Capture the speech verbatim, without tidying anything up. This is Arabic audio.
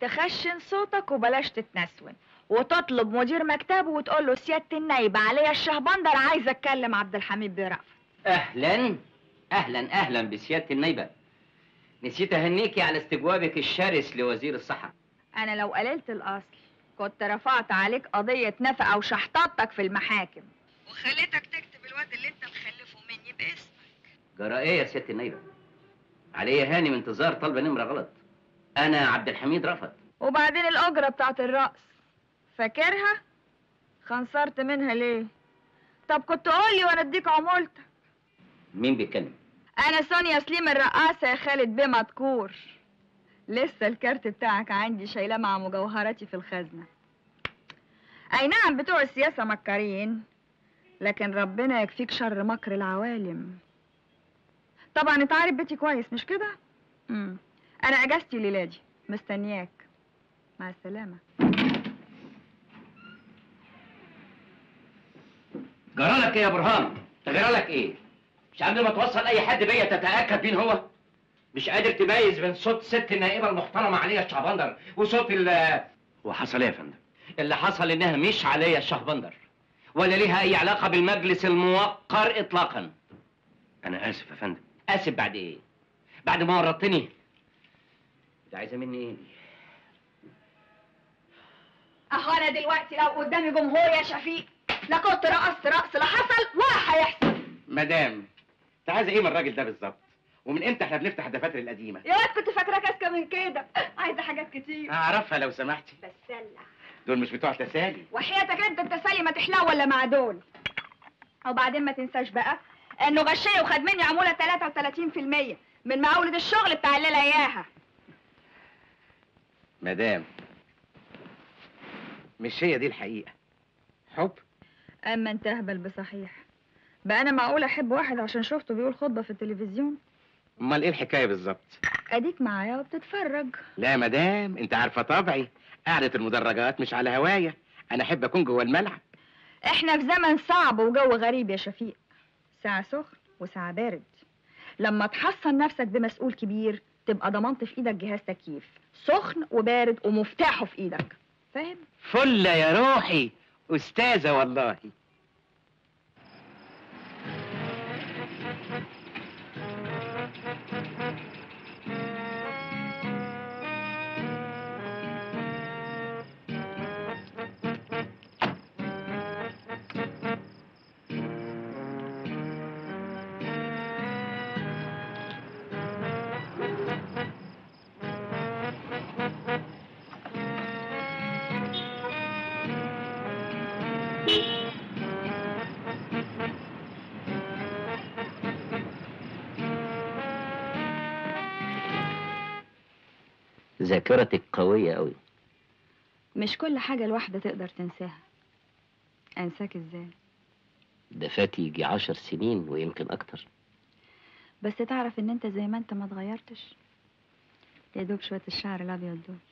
تخشن صوتك وبلاش تتنسون، وتطلب مدير مكتبه وتقول له سيادة النايب عليا الشهبندر عايز اتكلم عبد الحميد بيه رأفت. اهلا اهلا اهلا بسيادة النايبة. نسيت اهنيكي على استجوابك الشرس لوزير الصحة. انا لو قللت الاصل كنت رفعت عليك قضية نفقة وشحططتك في المحاكم وخليتك تكتب الواد اللي انت مخلفه مني باسمك. جرى ايه يا سيادة النايبة؟ عليا هاني من انتظار طلبة نمرة غلط. انا عبد الحميد رأفت. وبعدين الاجرة بتاعت الرأس فاكرها؟ خنصرت منها ليه؟ طب كنت قولي وانا اديك عمولتك. مين بيتكلم؟ انا سونيا سليم الرقاصة يا خالد بيه مدكور. لسه الكارت بتاعك عندي شايلاه مع مجوهراتي في الخزنة. اي نعم بتوع السياسة مكارين، لكن ربنا يكفيك شر مكر العوالم. طبعا انت عارف بيتي كويس مش كده؟ امم انا اجازتي الليلة دي مستنياك. مع السلامة. جرالك ايه يا برهان؟ جرالك ايه؟ مش قبل ما توصل اي حد بيا تتاكد مين هو؟ مش قادر تميز بين صوت ست النائبه المحترمه عليا الشهبندر وصوت ال هو حصل ايه يا فندم؟ اللي حصل انها مش عليا الشهبندر ولا ليها اي علاقه بالمجلس الموقر اطلاقا. انا اسف يا فندم. اسف بعد ايه؟ بعد ما ورطتني. انت عايزه مني ايه دي؟ اهو انا دلوقتي لو قدامي جمهور يا شفيق لا كنت رقصت رقص لا حصل ولا هيحصل. مدام انت عايزه ايه من الراجل ده بالظبط؟ ومن امتى احنا بنفتح الدفاتر القديمه؟ يا واد كنت فاكراك اذكى من كده. عايزه حاجات كتير. اعرفها لو سمحتي. بسلة. دول مش بتوع تسالي. وحياتك انت التسالي ما تحلو ولا مع دول. وبعدين ما تنساش بقى انه غشني وخد مني عموله ثلاثة وثلاثين في المية من مقاولة الشغل بتاع الليله اياها. مدام مش هي دي الحقيقه. حب. اما انت اهبل بصحيح. بقى انا معقول احب واحد عشان شفته بيقول خطبه في التلفزيون؟ امال ايه الحكايه بالظبط؟ اديك معايا وبتتفرج. لا مدام انت عارفه طبعي، قعده المدرجات مش على هوايه، انا احب اكون جوه الملعب. احنا في زمن صعب وجو غريب يا شفيق، ساعه سخن وساعه بارد. لما تحصن نفسك بمسؤول كبير تبقى ضمنت في ايدك جهاز تكييف سخن وبارد ومفتاحه في ايدك، فاهم؟ فل يا روحي، استاذه والله. ذاكرتك قويه قوي. مش كل حاجه الواحده تقدر تنساها. انساك ازاي؟ ده فات يجي عشر سنين ويمكن اكتر. بس تعرف ان انت زي ما انت ما اتغيرتش. يا دوب شويه الشعر الابيض دول.